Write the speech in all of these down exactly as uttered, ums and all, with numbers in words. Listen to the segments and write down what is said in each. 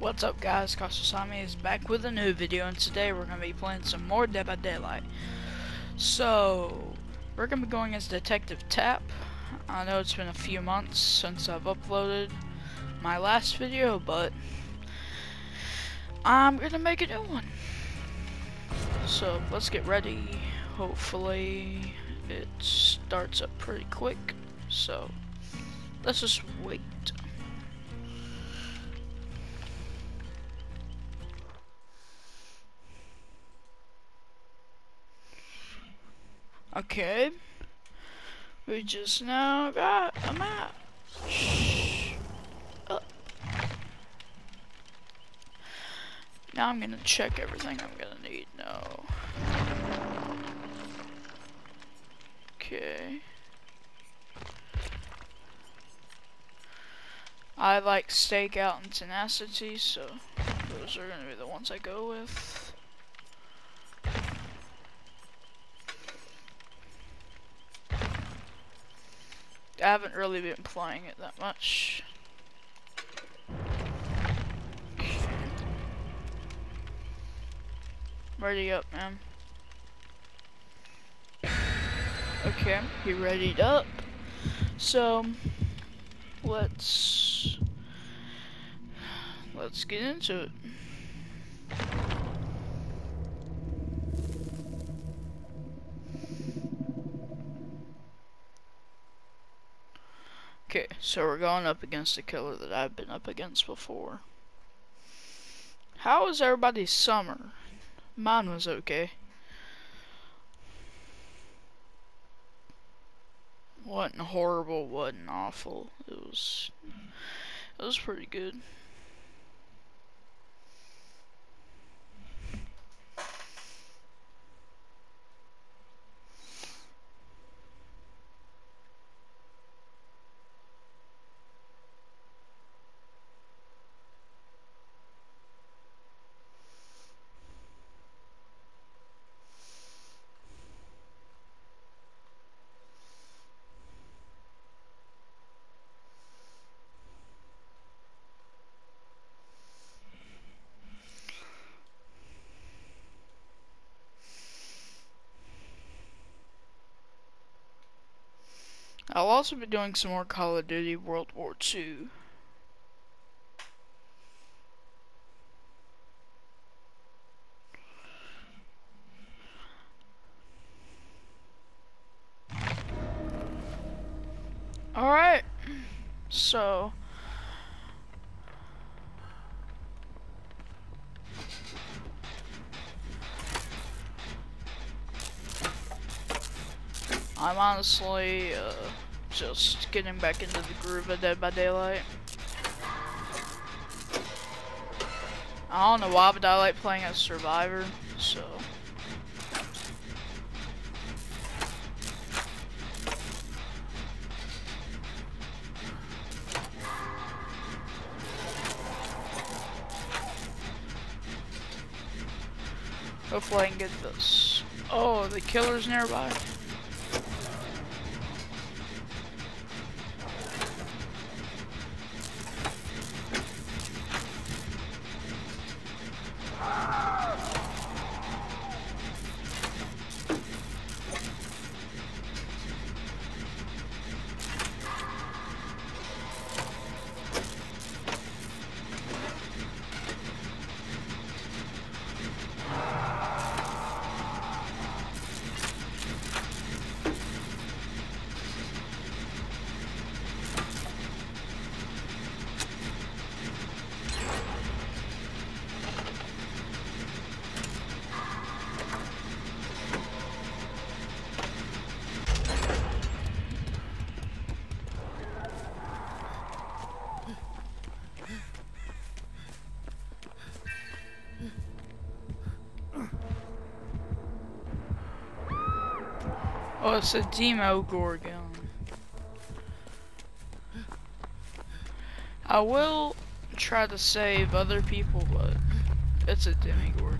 What's up guys, Kosasami is back with a new video, and today we're going to be playing some more Dead by Daylight. So, we're going to be going as Detective Tapp. I know it's been a few months since I've uploaded my last video, but I'm going to make a new one. So, let's get ready. Hopefully, it starts up pretty quick. So, let's just wait. Okay, we just now got a map. Shh. Up. Now I'm gonna check everything I'm gonna need. No. Okay. I like stakeout and tenacity, so those are gonna be the ones I go with. I haven't really been playing it that much. Ready up, man. Okay, he readied up. So let's let's get into it. Okay, so we're going up against a killer that I've been up against before. How was everybody's summer? Mine was okay. Wasn't horrible, wasn't awful. It was it was pretty good. I'll also be doing some more Call of Duty World War Two. Alright, so I'm honestly uh, just getting back into the groove of Dead by Daylight. I don't know why, but I like playing as Survivor, so. Hopefully I can get this. Oh, the killer's nearby. Oh, it's a Demo Gorgon. I will try to save other people, but it's a Demigorgon.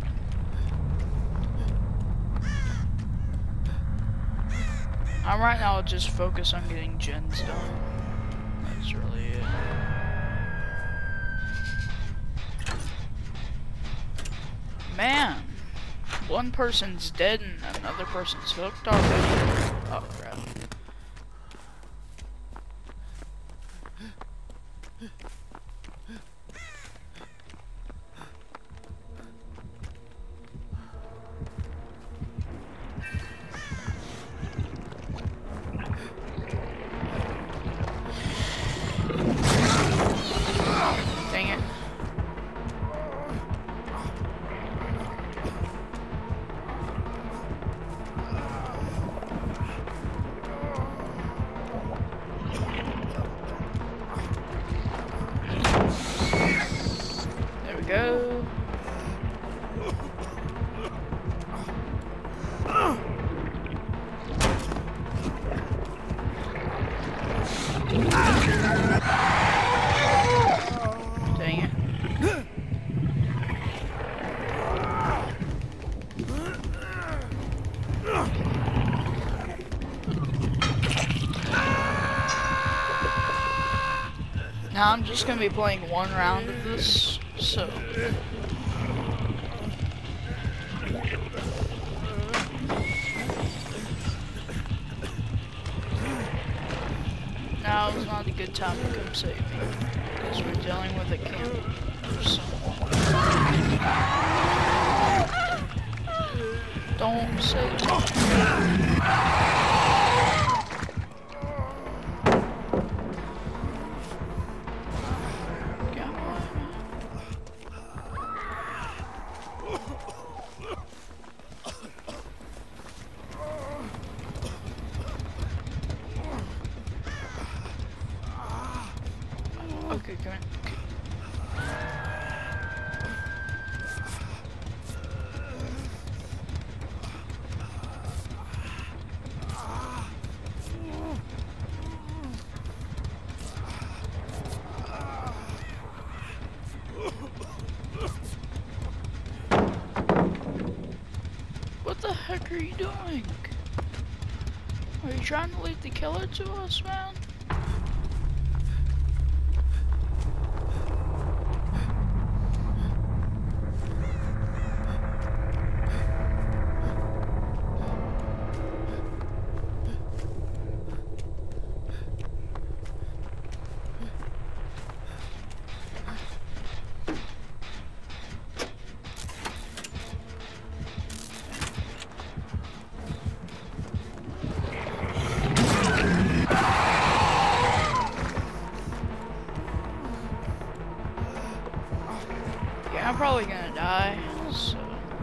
I'm right now I'll just focus on getting gens done. That's really it. Man, one person's dead and another person's hooked already. Oh crap. Dang it. There we go. Dang it. Now I'm just gonna be playing one round of this, so now is not a good time to come save me, because we're dealing with a camp or someone. Don't save me. Okay, come in. Okay. What the heck are you doing? Are you trying to lead the killer to us, man? I'm probably gonna die, so.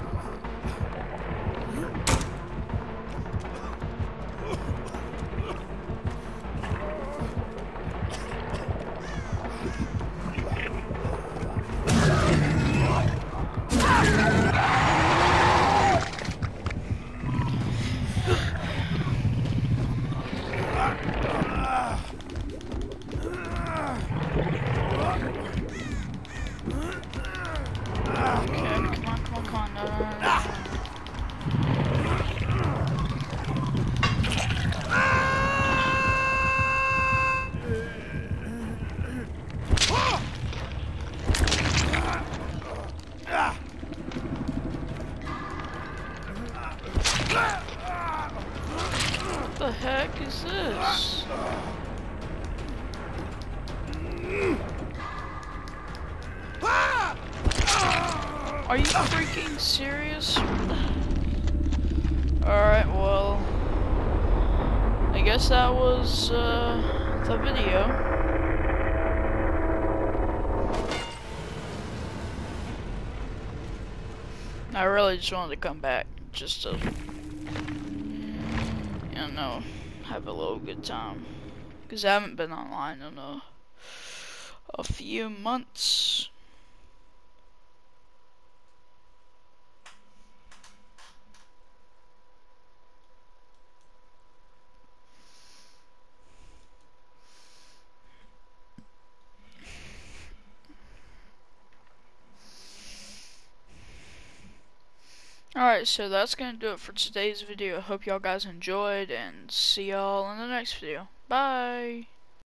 What the heck is this? Are you freaking serious? Alright, well, I guess that was uh, the video. I really just wanted to come back just to, you know, have a little good time. Because I haven't been online in a, a few months. Alright, so that's gonna do it for today's video. I hope y'all guys enjoyed, and see y'all in the next video. Bye!